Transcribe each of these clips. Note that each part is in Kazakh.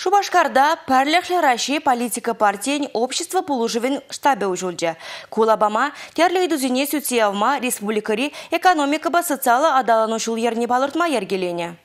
Шубашкарда пәрліхлі Россия политика партиян общество полуживен штабе ужулджа. Кулабама терлі дүзіне сүтсиявма республикари экономика социалы адаланушыл ерне балыртма ергелене.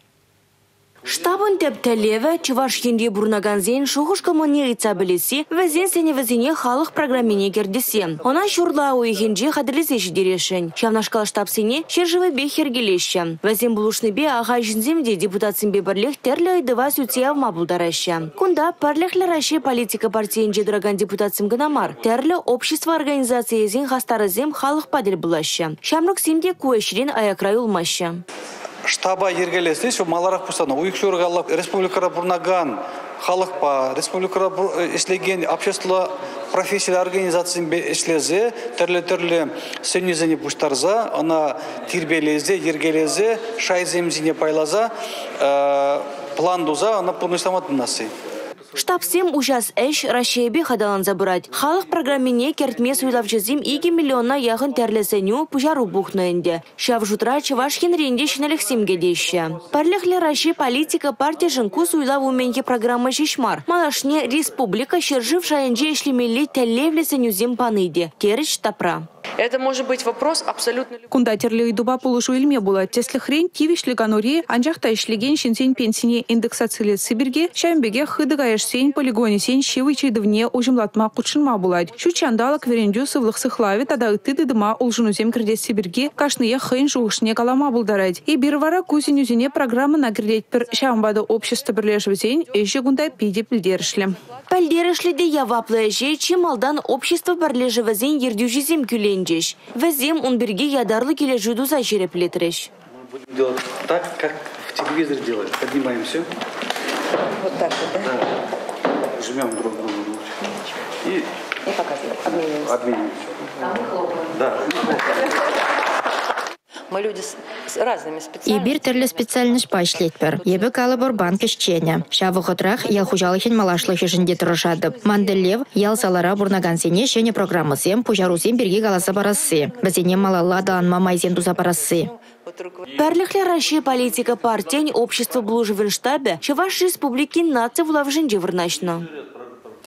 Штабын тәптәлеві Чуваш енде бурнаганзен шуғыш коммунирица білесі вәзен сәне вәзене халық программине кердесе. Она шурла уйхенже қадырлезеші дерешін. Шавнашқал штаб сене шержіві бе хергелеші. Вәзен бұлышны бе аға жінземде депутатсын бе бірлік тәрлі айдыва сүтсияв мабылдарашы. Кунда пәрліхлі Россия политика партиян жедіраган депутатсын гынамар. Тәрлі общество организациясен хастарызем халық падел бұлашы. Шамрық семде көшірен аякрай улмашы. Штаба ергелесте, что маларах пустана. Уйкшургалла республикара бурнаган, халықпа, республикара эшлеген общество профессия организациясын эшлезе, терле сенезене пуштарза, она тирбелезе, ергелезе, шайземзине пайлаза, пландуза, она пуныстаматынасы. Штабсем ужас эш Россиябе хадалан забырать. Халық программине кертме суйлавчызым 2 миллиона яғын тәрлесеню пужару бухнуэнде. Шав жутра Чувашхин ренде шиналексимге дейші. Парлихле Россия политика партия жынку суйлав уменге программа шишмар. Малашне республика шержив шайынже эшлемели тәллевлесеню зем паныйде. Керіч тапра. Это может быть вопрос абсолютно... Кунда терлі дуба полушу илме була. Теслі хрен тивишлі ганури, анжақта ишлеген шинсен пенсине индексациялы сибирге, шайымбеге хыдыға ешсен полигоне сен шевы чейдівне ужымлатма құтшынма булад. Шу чандалық верендю сывлық сықлави тада ыты дыдыма улжынузем кірдес сибирге кашные хын жуғышне калама булдарад. И бірвара кузин үзіне программа нагірдет пір шамбады общество бірлежівзен эші гунда пиде пілдерішлі. Пілдерішліде яваплы әже чемалдан общество бірлежівзен ердюжізем күленджеш. Вәзем он бірге ядарлы келе жудуза жереплетреш. Будем делать так, как в телевизоре делают. Поднимаем все. Вот так вот, да? Да. Жмем друг другу и показываем. Обмениваемся. А мы хлопаем. Да. Мы люди с разными специальностями. И бир терлі специальность пашлетпер. Ебі калыбор банк ішчене. Шавы ғытрах ел хужалыхен малашлығы жінде тұрышады. Манделев ел салара бурнаган сене шене программысем пужарусем бірге галаса барасы. Бізене малалла даанма майзен туза барасы. Пәрліхлі Россия политика партиян общество блужевен штабе Чуваш республики нация влав жінде вырнашны.